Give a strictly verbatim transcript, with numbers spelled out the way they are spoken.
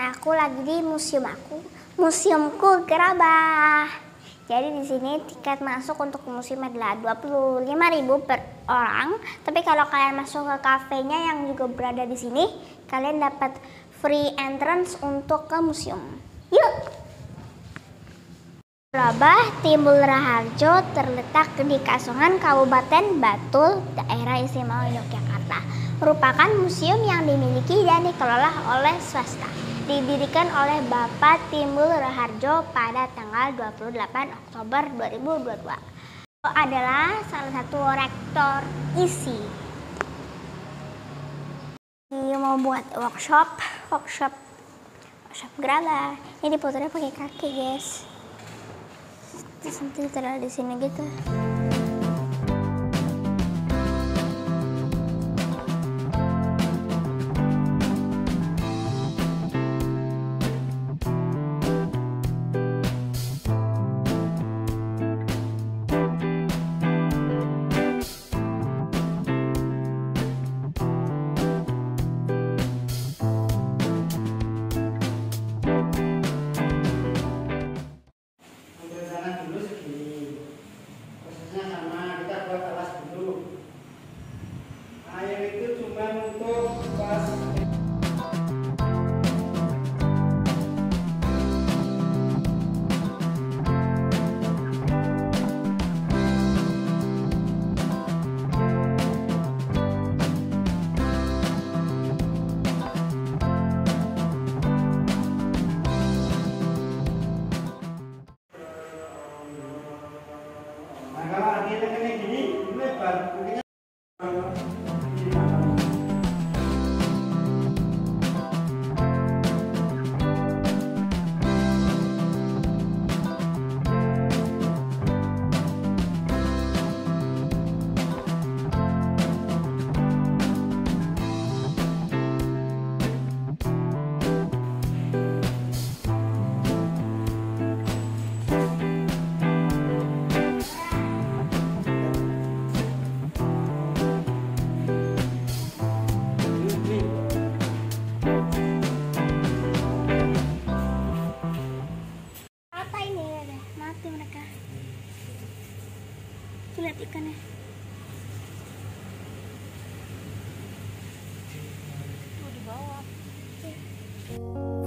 Aku lagi di museum aku, museumku Gerabah. Jadi di sini tiket masuk untuk museum adalah dua puluh lima ribu per orang. Tapi kalau kalian masuk ke kafenya yang juga berada di sini, kalian dapat free entrance untuk ke museum. Yuk! Gerabah Timbul Raharjo terletak di Kasongan, Kabupaten Batul, Daerah Istimewa Yogyakarta. Merupakan museum yang dimiliki dan dikelola oleh swasta. Didirikan oleh Bapak Timbul Raharjo pada tanggal dua puluh delapan Oktober dua ribu dua puluh dua. Beliau adalah salah satu rektor I S I. Dia mau buat workshop, workshop, workshop Gerabah. Ini fotonya pakai kaki, guys. Terus nanti taruh di sini gitu. Lihat ikannya. Oh, di bawah. Ya.